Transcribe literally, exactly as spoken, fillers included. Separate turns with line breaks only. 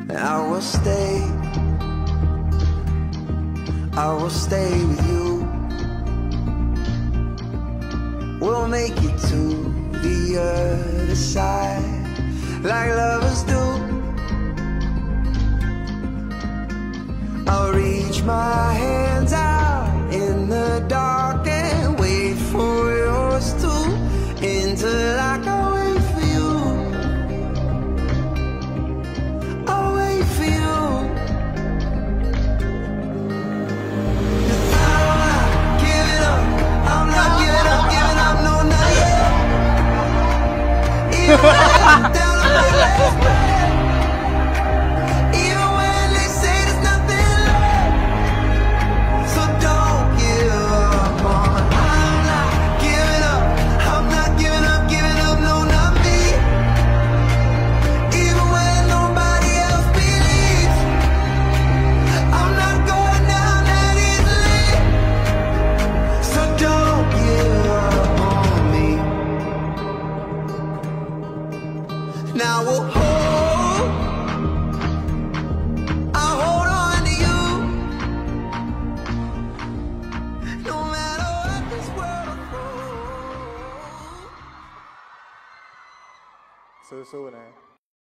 and I will stay, I will stay with you. We'll make it to the other side, like lovers do. I'll reach my hands out in the dark and wait for yours too, until I can wait for you. I'll wait for you. 'Cause I'm not giving up, I'm not giving up, giving up, no, not yet. Even when I'm down on my last breath, even when they say there's nothing left, so don't give up on. I'm not giving up, I'm not giving up, giving up, no, not me. Even when nobody else believes, I'm not going down that easily, so don't give up on me. Now we'll hold, I'll hold on to you, no matter what this world holds.
สู้ๆนะ